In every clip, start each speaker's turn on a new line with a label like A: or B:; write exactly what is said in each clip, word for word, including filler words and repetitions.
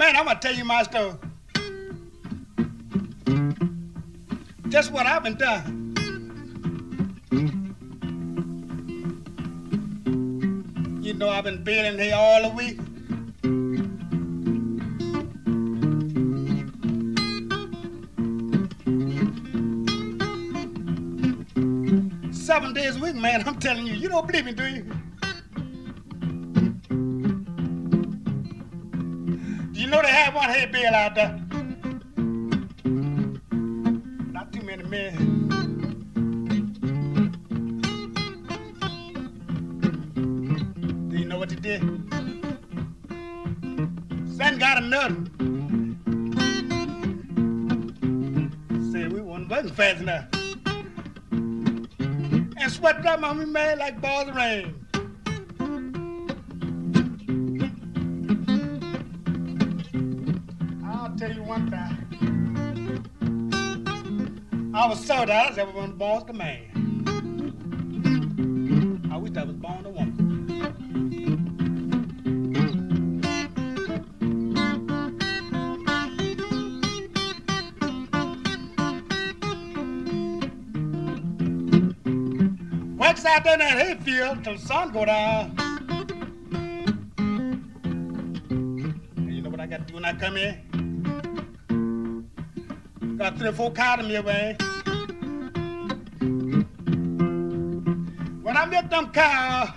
A: man, I'm gonna tell you my story. Just what I've been done. You know I've been building here all the week. Seven days a week, man, I'm telling you. You don't believe me, do you? Do you know they have one hay bale out there? Not too many men. Do you know what they did? Son got a nut. Said we weren't working fast enough. And sweat dropped on me, man, like balls of rain. I'll tell you one thing. I was so that I was ever born born a man. I wish I was born a woman. Works out there in that hayfield till the sun go down. And you know what I got to do when I come here? Got three or four cows in me away. When I milk them cows,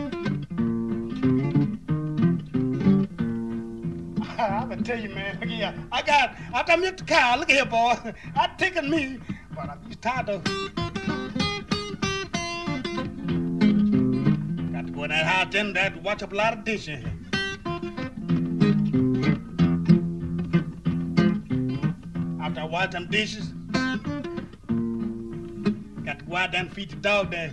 A: I'm gonna tell you, man, look here. I got, after I milk the cow, look here, boy. I taken me, but I'm just tired of. Got to go in that house then, I had to wash up a lot of dishes. After I wash them dishes, got to go out there and feed the dog there.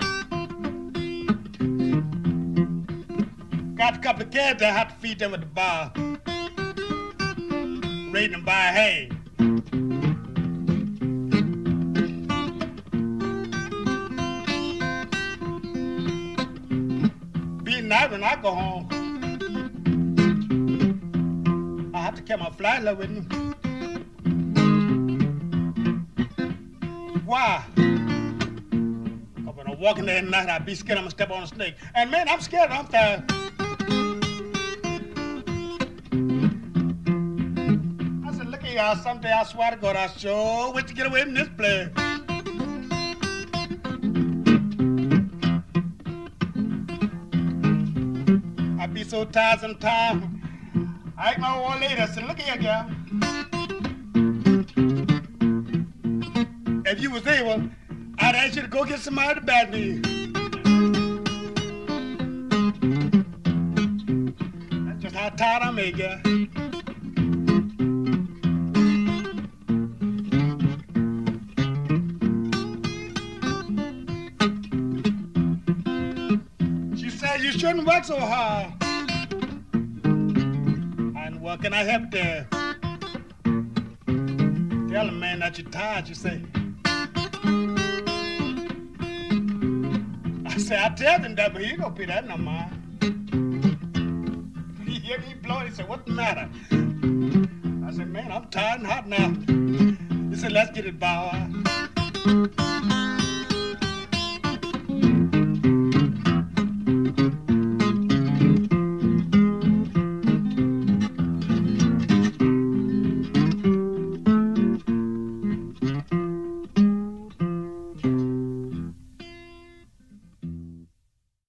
A: Got a couple of cats there, I have to feed them at the bar. Raise them by hay. Be night when I go home. I have to carry my flashlight with me. Why? Because when I'm walking there at night, I'd be scared I'm gonna step on a snake. And man, I'm scared, I'm tired. I said, look at y'all, someday I swear to God, I sure wish to get away from this place. I be so tired sometimes. I ask my old lady, I said, look here, girl. If you was able, I'd ask you to go get somebody to back me. That's just how tired I am, girl. She said you shouldn't work so hard. And what can I help there? Tell a man that you're tired, you say. I said, I tell him that, but he don't pay that no mind. He hear me blowing, he said, what's the matter? I said, man, I'm tired and hot now. He said, let's get it, bow.